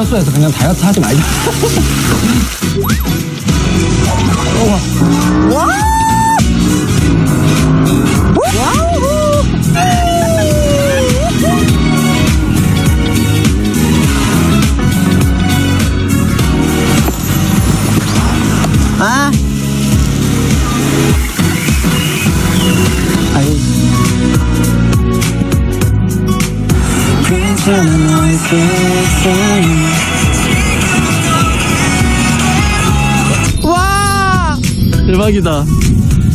죽였어 해서 그냥 다이어트 하지 말자. 와! 와우! 아! 아이. 와! 대박이다.